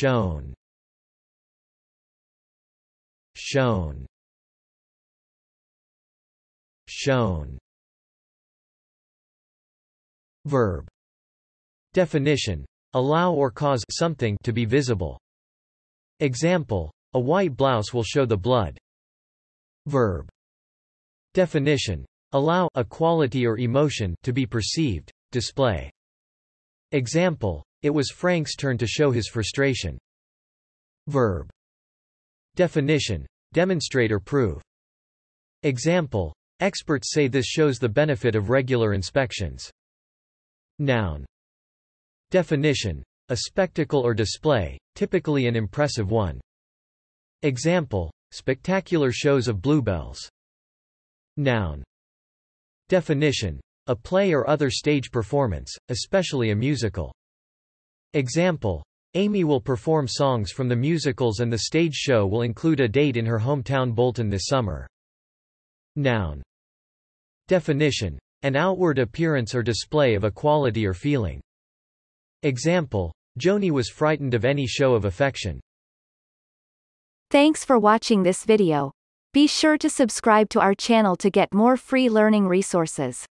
shown, shown, shown. Verb. Definition: allow or cause something to be visible. Example: a white blouse will show the blood. Verb. Definition: allow a quality or emotion to be perceived, display. Example: it was Frank's turn to show his frustration. Verb. Definition: demonstrate or prove. Example: experts say this shows the benefit of regular inspections. Noun. Definition: a spectacle or display, typically an impressive one. Example: spectacular shows of bluebells. Noun. Definition: a play or other stage performance, especially a musical. Example: Amy will perform songs from the musicals and the stage show will include a date in her hometown Bolton this summer. Noun. Definition: an outward appearance or display of a quality or feeling. Example: Joni was frightened of any show of affection. Thanks for watching this video. Be sure to subscribe to our channel to get more free learning resources.